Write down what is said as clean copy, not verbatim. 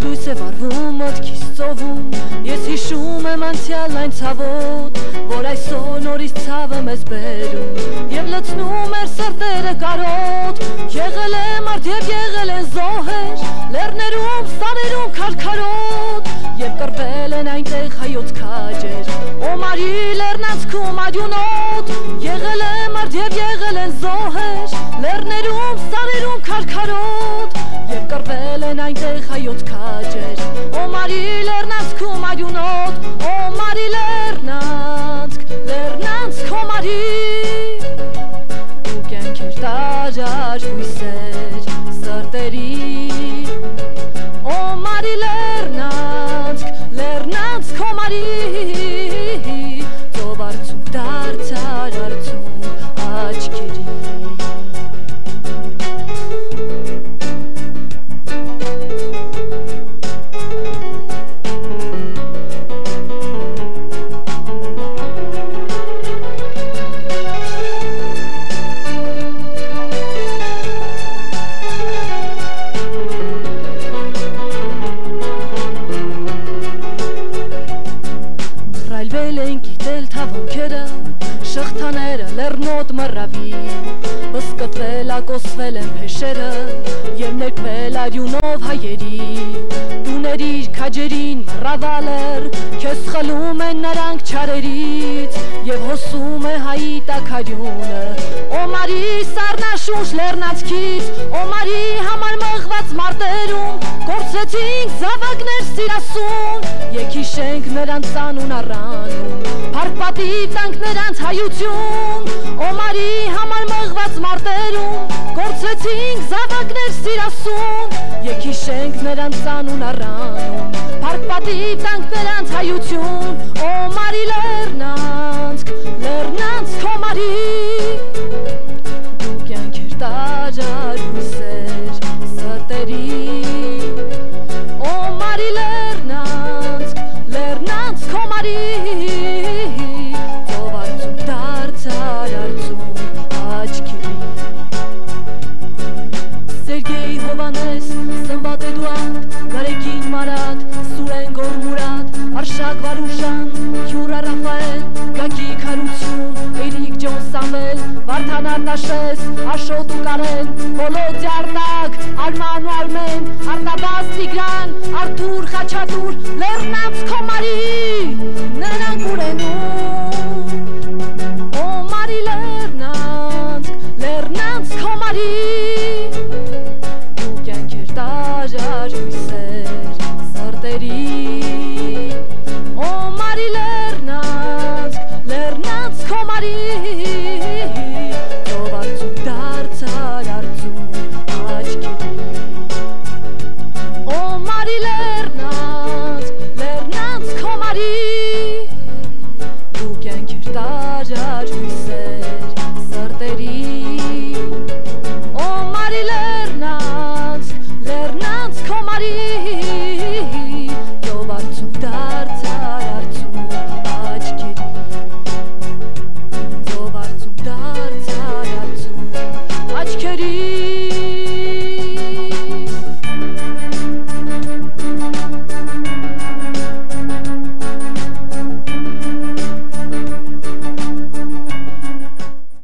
լույս է վառվում մտքիս ծովում, ես հիշում եմ անցյալ այն ցավոտ, որ այսօր նորից ցավը մեզ բերում, եւ լցնում էր սրտերը կարոտ, եղել է մարդ եւ եղել են զոհեր, լեռներում, սարերում քարքարոտ, եւ կռվել են այնտեղ հայոց քաջեր, Օմարի լեռնանցքում արյունոտ, եղել է մարդ եւ եղել են զոհեր, լեռներում, սարերում քարքարոտ, եւ կռվել են այնտեղ հայոց քաջեր, Օմարի լեռնանցքում արյունոտ, Օմարի լեռնանցք, լեռնանցք Օմարի, ու կյանքեր տաճար հույսեր սրտերի, Օմարի լեռնանցք, լեռնանցք Օմարի, ծով արցունք դարձար արցունք աչքերի։ Շղթաները լեռնոտ մռավի, բսկտվել ակոսվել են փեշերը և ներկվել արյունով հայերի, տուներիր քաջերին մռավալ էր, քեզ խլում են նրանք չարերից և հոսում է հայի տաքարյունը, Օմարի սառնաշունչ լեռնանցքից, Օմարի համար մղված մարտերում, կորցրեցինք զավակներ սիրասուն, եկ հիշենք նրանց անուն առանում, փառք պատիվ տանք նրանց հայություն, Օմարի համար մղված մարտերում, կորցրեցինք զավակներ սիրասուն, եկ հիշենք նրանց անուն առանում, փառք պատիվ տանք նրանց հայություն, Օմարի լեռնանցք, լեռնանցք Օմարի, դու կյանքեր տաճար հույսեր սրտերի, Օմարի լեռնանցք, լեռնանցք Օմարի, ծով արցունք դարձար արցունք աչքերի։ Սերգեյ Հովանես, Սմբատ Էդուարդ, Գարեգին Մարատ, Սուրեն Գորմուրատ, Արշակ Վարուժան, Յուրա Ռաֆայել, Գագիկ Հարություն, Էրիկ Ջոն Սամվել, Վարդան Արտաշես, Աշոտ ու Կարեն, Վոլոդյա Արտակ, Արման ու Արմեն, Արտաբաս Տիգրան, Արթուր Խաչատուր, լեռնանցք Օմարի, նրանք ուրենում